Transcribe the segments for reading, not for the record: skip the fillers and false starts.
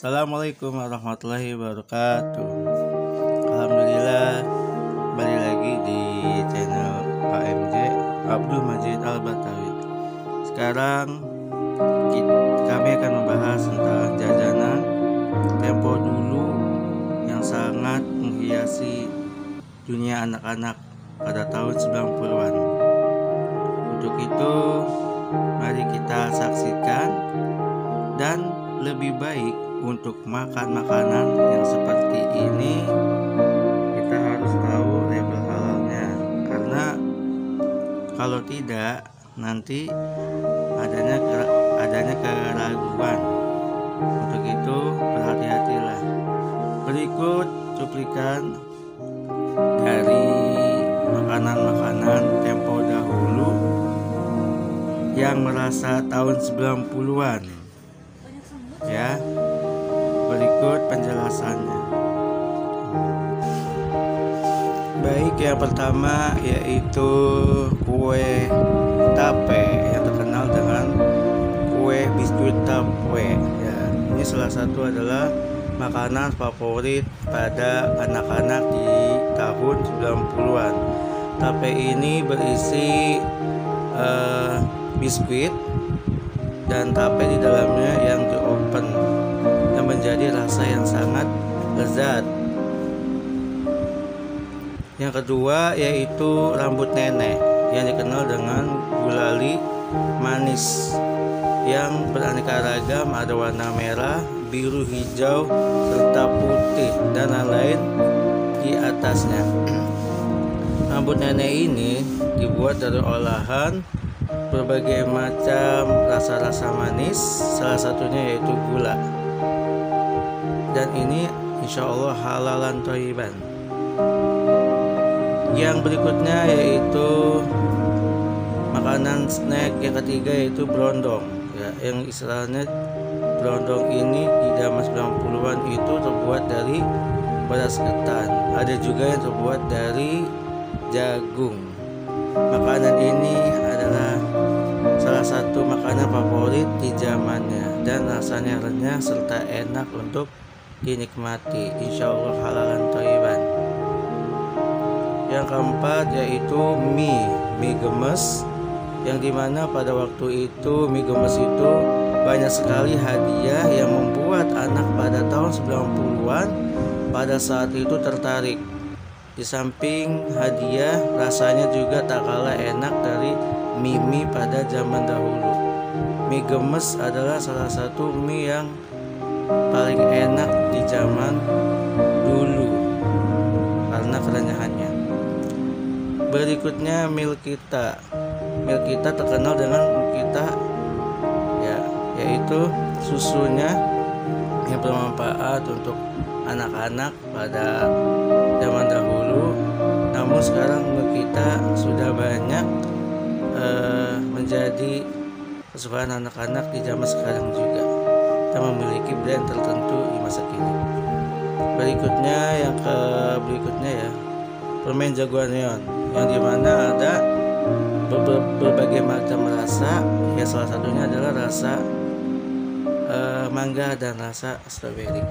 Assalamualaikum warahmatullahi wabarakatuh. Alhamdulillah, kembali lagi di channel AMJ Abdul Majid Al-Batawi. Sekarang kami akan membahas tentang jajanan tempo dulu yang sangat menghiasi dunia anak-anak pada tahun 90-an. Untuk itu, mari kita saksikan, dan lebih baik untuk makan makanan yang seperti ini kita harus tahu label halalnya, karena kalau tidak nanti adanya keraguan. Untuk itu berhati-hatilah. Berikut cuplikan dari makanan-makanan tempo dahulu yang merasa tahun 90-an. Ya, berikut penjelasannya. Baik, yang pertama yaitu kue tape yang terkenal dengan kue biskuit tape. Ya, ini salah satu adalah makanan favorit pada anak-anak di tahun 90-an. Tape ini berisi biskuit dan tape di dalamnya yang diopen, yang menjadi rasa yang sangat lezat. Yang kedua yaitu rambut nenek yang dikenal dengan gulali manis yang beraneka ragam, ada warna merah, biru, hijau, serta putih dan lain-lain di atasnya. Rambut nenek ini dibuat dari olahan berbagai macam rasa-rasa manis, salah satunya yaitu gula, dan ini insya Allah halalan thayyiban. Yang berikutnya yaitu makanan snack yang ketiga yaitu brondong, ya, yang istilahnya brondong ini di zaman 90-an itu terbuat dari beras ketan, ada juga yang terbuat dari jagung. Makanan ini adalah salah satu makanan favorit di zamannya dan rasanya renyah serta enak untuk dinikmati, insya Allah halalan thayyiban. Yang keempat yaitu mie gemes, yang dimana pada waktu itu mie gemes itu banyak sekali hadiah yang membuat anak pada tahun 90-an pada saat itu tertarik. Di samping hadiah, rasanya juga tak kalah enak dari mie pada zaman dahulu. Mie gemes adalah salah satu mie yang paling enak di zaman dulu karena kerenyahannya. Berikutnya Milkita. Milkita terkenal dengan Milkita, ya, yaitu susunya yang bermanfaat untuk anak-anak pada zaman dahulu. Namun sekarang Milkita sudah banyak menjadi kesukaan anak-anak di zaman sekarang juga. Kita memiliki brand tertentu di masa kini. Berikutnya ya permen jagoan neon, yang dimana ada berbagai macam rasa, ya salah satunya adalah rasa mangga dan rasa stroberi.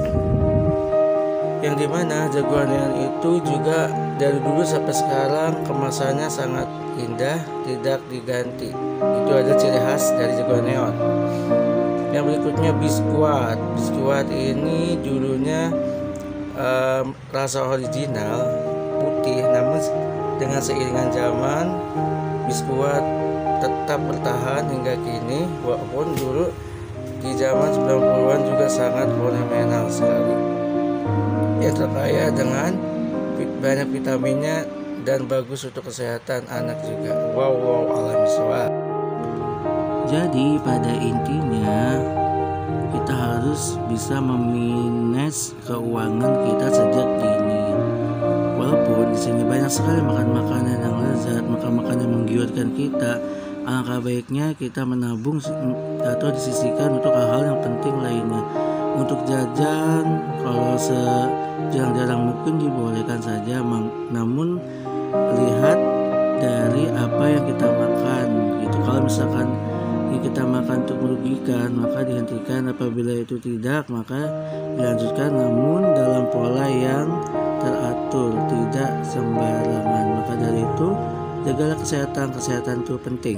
Yang dimana jagoan neon itu juga dari dulu sampai sekarang kemasannya sangat indah, tidak diganti. Itu ada ciri khas dari jagoan neon. Yang berikutnya biskuat. Biskuat ini dulunya rasa original putih, namun dengan seiringan zaman biskuat tetap bertahan hingga kini, walaupun dulu di zaman 90-an juga sangat fenomenal sekali, yang terkaya dengan banyak vitaminnya dan bagus untuk kesehatan anak juga. Wow alami soal. Jadi pada intinya kita harus bisa memanage keuangan kita sejak dini. Walaupun di sini banyak sekali makan makanan yang lezat, makan yang menggiurkan kita, alangkah baiknya kita menabung atau disisihkan untuk hal-hal yang penting lainnya. Untuk jajan, kalau sejarang-jarang mungkin dibolehkan saja, namun lihat dari apa yang kita makan gitu. Kalau misalkan yang kita makan untuk merugikan, maka dihentikan. Apabila itu tidak, maka dilanjutkan, namun dalam pola yang teratur, tidak sembarangan. Maka dari itu, jagalah kesehatan itu penting.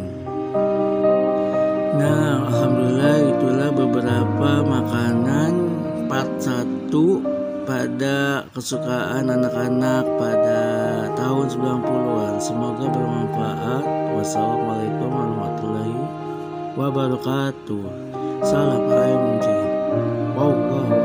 Nah, alhamdulillah itulah beberapa makanan part 1 pada kesukaan anak-anak pada tahun 90-an. Semoga bermanfaat. Wassalamualaikum warahmatullahi wabarakatuh. Salam ayam. Wow.